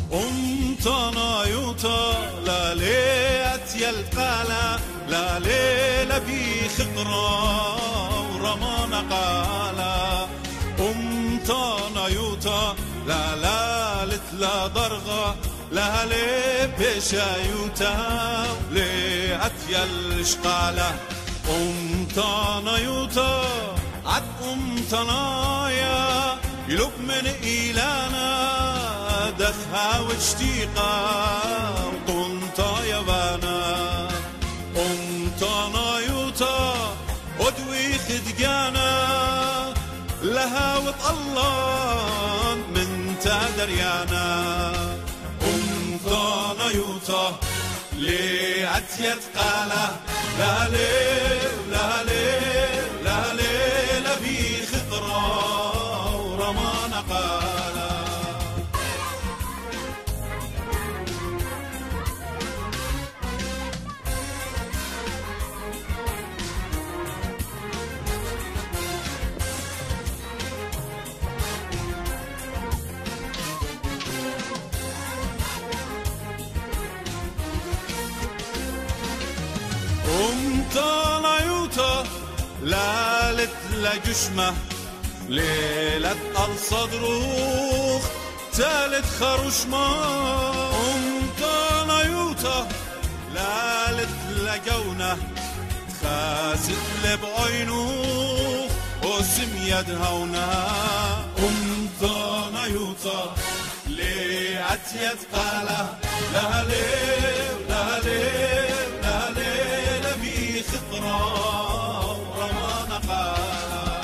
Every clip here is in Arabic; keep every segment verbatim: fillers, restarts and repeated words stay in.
أمتنا يوتا لا ليت يلقالا لا ليلة بي خطرة ورمان قالا أمتنا يوتا لا لالت لا ضرغة لا لي بيشا يوتا ليت يلشقالا أمتنا يوتا عد أمتنا يا يلوك من إيلانا دخها واشتيقا وطنطا يبانا أمتنا يوتا أدوي خدقانا لها وطلان من تادريانا أمتنا يوتا لي عتيت قاله لا لي لا لي لا لي لا في خضرة ورمان قاله أمتنا يوتا لالت لجشمة ليلة الصدروخ تالت خرشمة أمتنا يوتا لالت لجونة تخاسد لبعينوخ وسم يدهونا أمتنا يوتا ليعت يتقاله لا ليه لا ليه لا ليه لبي خطرة ورمان قاله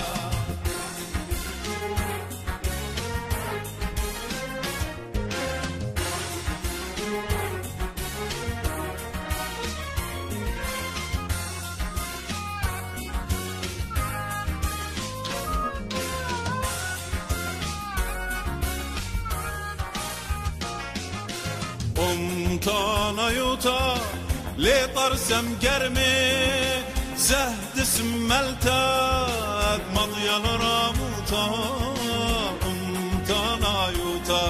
أمتنا يوتا لي طرسم قرمي زهد سملتك مضيان راموتا أمتنا يوتا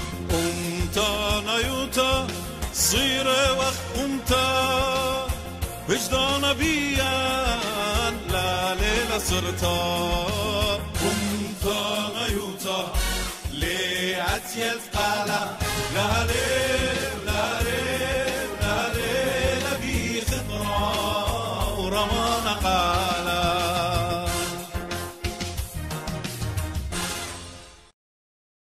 أمتنا يوتا صير وقت أمتا وجدان بيان لا ليلة صرتا أمتنا يوتا لي عتيت قاله لا ليلة